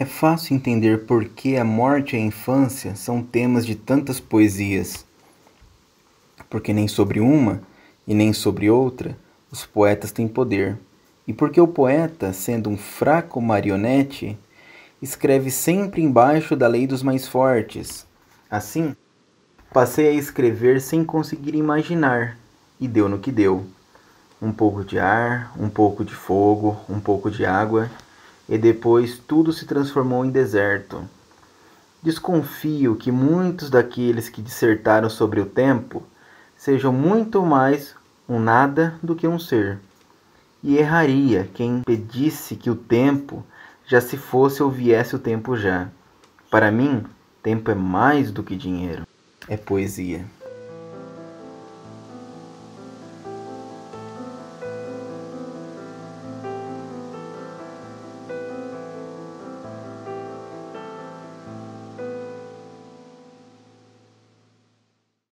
É fácil entender por que a morte e a infância são temas de tantas poesias, porque nem sobre uma e nem sobre outra os poetas têm poder, e porque o poeta, sendo um fraco marionete, escreve sempre embaixo da lei dos mais fortes. Assim, passei a escrever sem conseguir imaginar, e deu no que deu. Um pouco de ar, um pouco de fogo, um pouco de água, e depois tudo se transformou em deserto. Desconfio que muitos daqueles que dissertaram sobre o tempo sejam muito mais um nada do que um ser. E erraria quem pedisse que o tempo já se fosse ou viesse o tempo já. Para mim, tempo é mais do que dinheiro. É poesia.